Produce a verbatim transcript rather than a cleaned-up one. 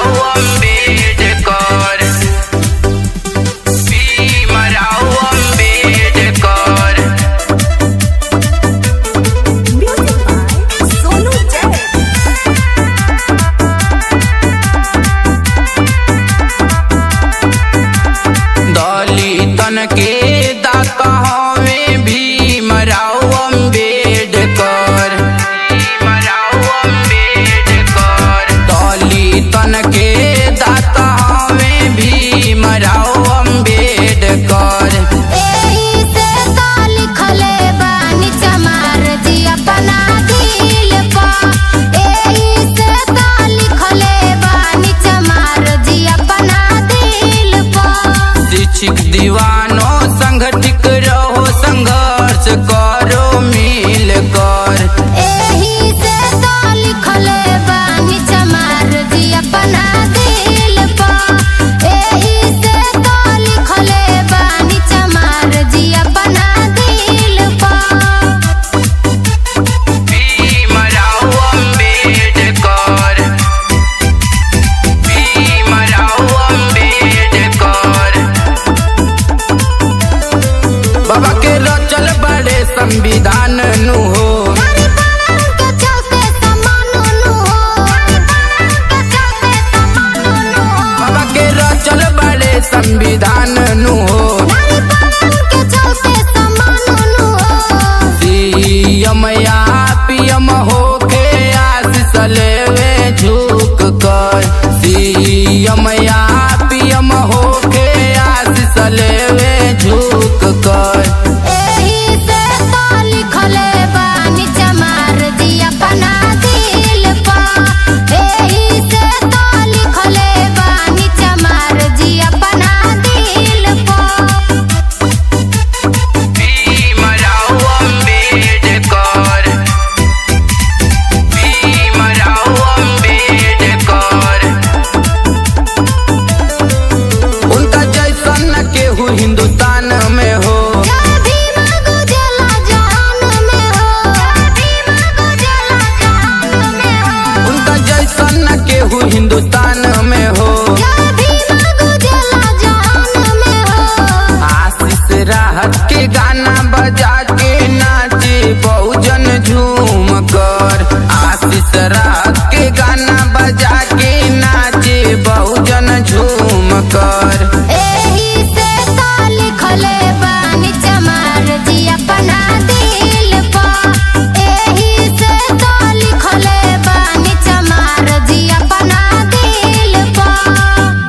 अम्बेडकर, भीमराव अम्बेडकर। दलितन के दाता हमें भीमराव अम्बेडकर, भीमराव अम्बेडकर। दलितन के दाता हमें भीमराव अम्बेडकर। एही से तो लिखले बानी चमार जी अपना दिल पर, एही से तो लिखले बानी चमार जी अपना दिल पर। शिक्षित दीवानो संगठित रहो, संघर्ष करो मिल कर। एही से तो लिखले बानी चमार जी अपना दिल पर, एही से तो लिखले बानी चमार जी अपना दिल पर। भीमराव अम्बेडकर, भीमराव अम्बेडकर। बाबा के रचल बड़े संविधान नु हो, गरीबन के चलते समान नु हो, गरीबन के चलते समान नु हो, बाबा के रचल बड़े संविधान नु हो। गरीबन के चलते समान नु हो। सीएम या पीएम होके आशीष लेवे झुक कर, सीएम या पीएम होके आशीष लेवे झुक कर। एही से तो लिखले बानी चमार जी अपना दिल पर, एही से तो लिखले बानी चमार जी अपना दिल पर। भीमराव अम्बेडकर, भीमराव अम्बेडकर। उनका जैसन न केहू हिंदुस्तान में हो, जय भीम गुजला जहान में हो, जय भीम गुजला जहान में हो, उनका जैसन न केहू हिंदुस्तान में हो। जय भीम गुजला जहान में हो। आशीष राहत के गाना